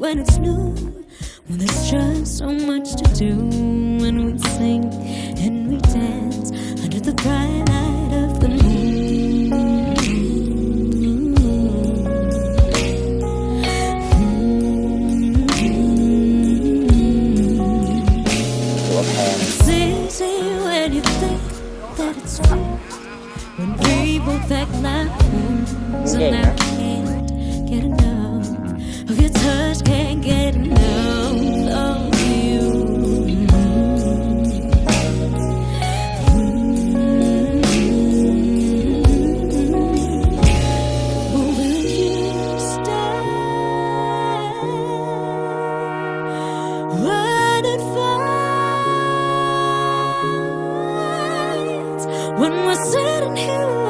when it's new, when there's just so much to do, when we sing and we dance under the bright light of the moon. It's easy when you think that it's true, when we both act like fools, and I can't get enough of your touch, can't get enough of you. Will you stay when it fights, when we're sitting here